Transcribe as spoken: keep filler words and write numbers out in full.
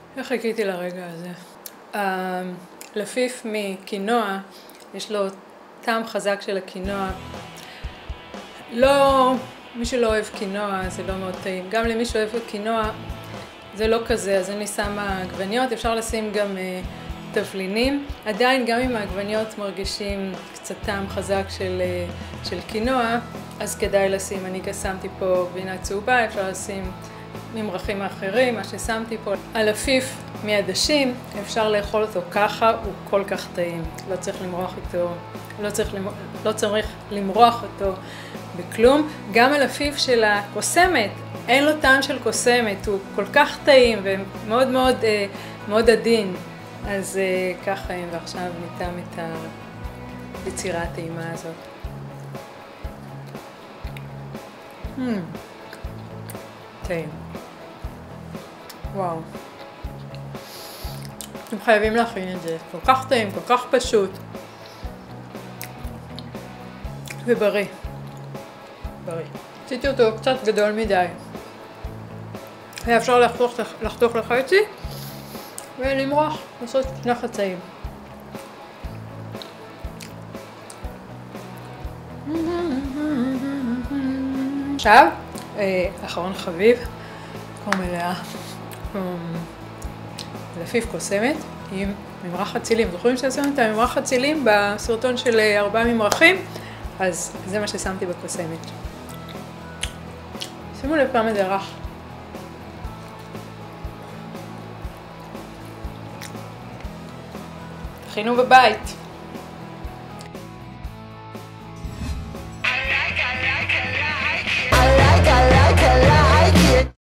איך חיכיתי לרגע הזה. הלפיף מקינוע, יש לו טעם חזק של הקינוע. לא, מי שלא אוהב קינוע זה לא מאוד טעים. גם למי שאוהב קינוע זה לא כזה, אז אני שמה עגבניות, אפשר לשים גם uh, תבלינים. עדיין גם אם העגבניות מרגישים קצת טעם חזק של, uh, של קינוע, אז כדאי לשים, אני גם שמתי פה גבינה צהובה, אפשר לשים ממרחים האחרים, מה ששמתי פה. הלפיף מעדשים, אפשר לאכול אותו ככה, הוא כל כך טעים. לא צריך למרוח איתו, לא צריך, למרוח, לא צריך למרוח אותו בכלום. גם הלפיף של הקוסמת, אין לו טעם של קוסמת, הוא כל כך טעים ומאוד מאוד, מאוד עדין. אז ככה, ועכשיו ניתן את היצירה הטעימה הזאת. Hmm. טעים. וואו. אתם חייבים להכין את זה, כל כך טעים, כל כך פשוט. ובריא. בריא. עשיתי אותו קצת גדול מדי. היה אפשר לחתוך, לחתוך לחצי ולמרוח, לעשות שני חצאים. עכשיו, אחרון חביב, כמו מלאה. לפיף קוסמת עם ממרח הצילים. זוכרים שעשינו את הממרח הצילים בסרטון של ארבעה ממרחים? אז זה מה ששמתי בקוסמת. שימו לב כמה זה רך. תכינו בבית.